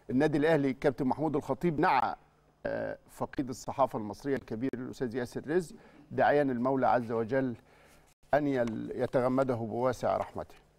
النادي الاهلي كابتن محمود الخطيب نعى فقيد الصحافه المصريه الكبير الاستاذ ياسر رزق، داعيا المولى عز وجل ان يتغمده بواسع رحمته.